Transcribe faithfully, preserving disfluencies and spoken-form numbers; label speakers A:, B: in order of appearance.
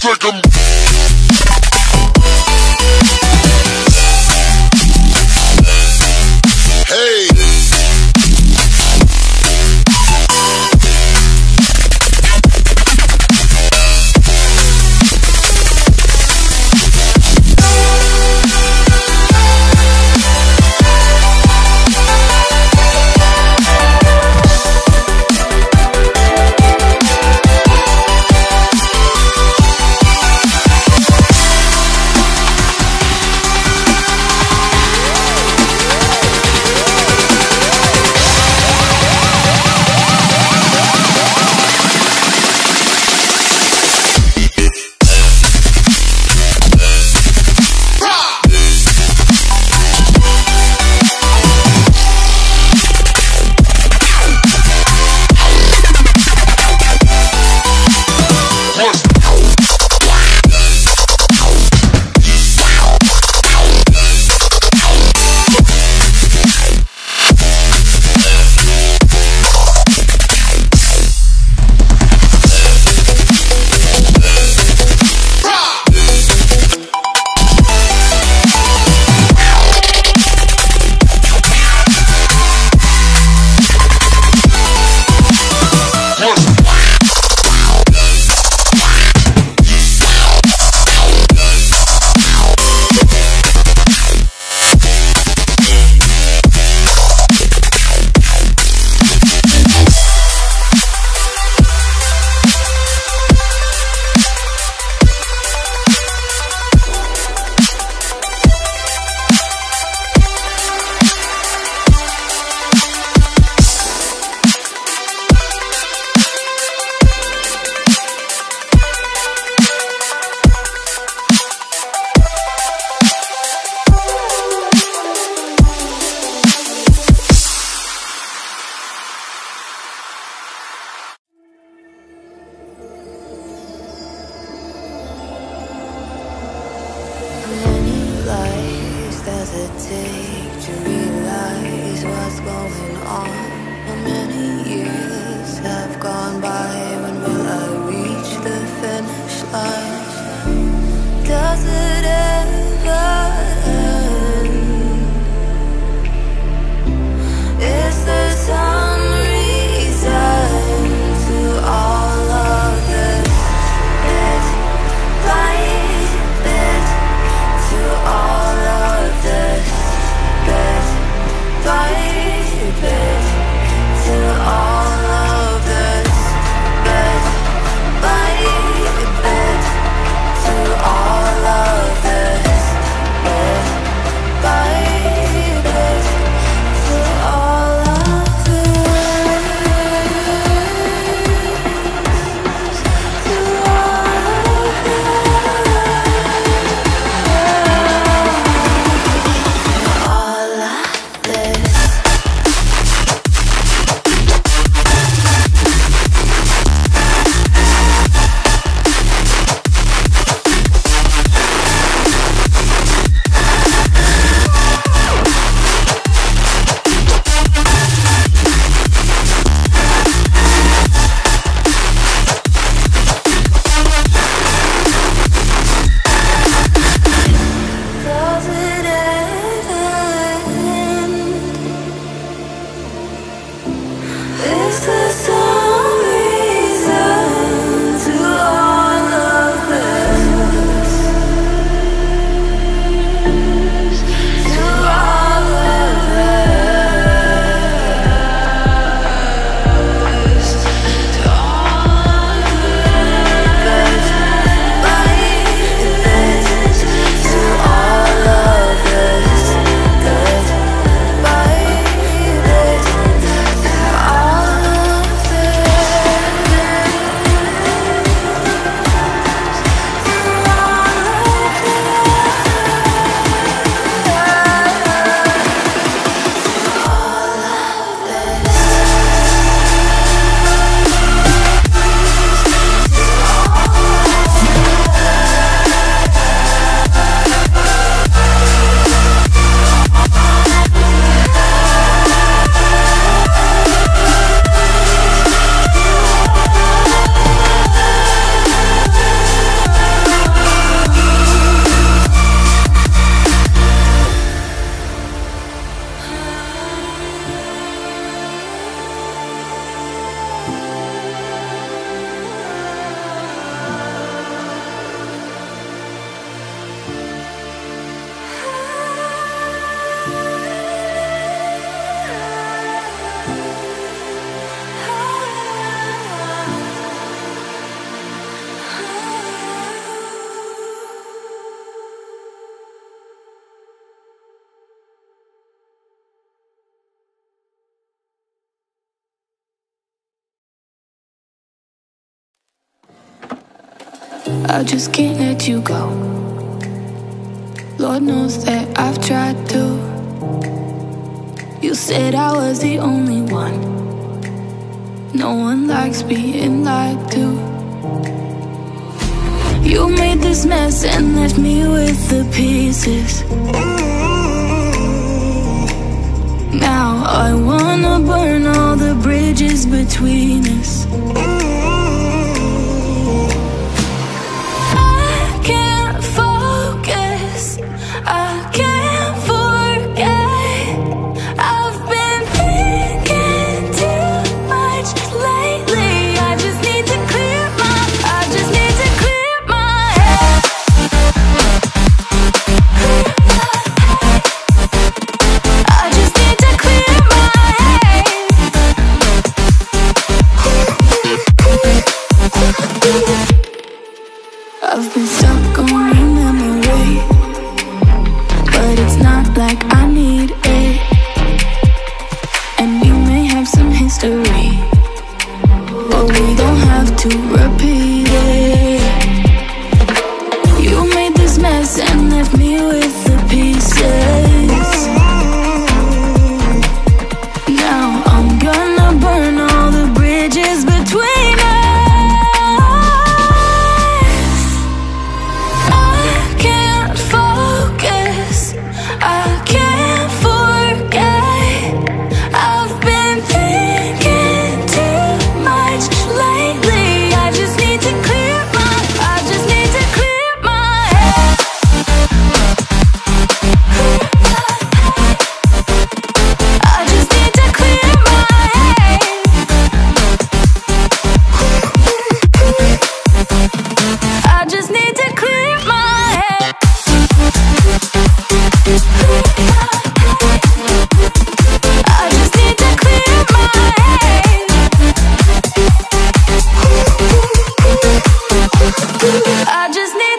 A: Take 'em. Hey.
B: Does it take to realize what's going on? How many years have gone by? When will I reach the finish line? Does it ever end? Is there some reason to all of this? Bit by bit, to all of this, bit by bit, to all of this. I just can't let you go. Lord knows that I've tried to. You said I was the only one. No one likes being lied to. You made this mess and left me with the pieces. Now I wanna burn all the bridges between us. I've been stuck on your memory, but it's not like I need it. And we may have some history, but we don't have to repeat it. You made this mess and left me with the pieces. Now I'm gonna burn all the bridges between us. I just need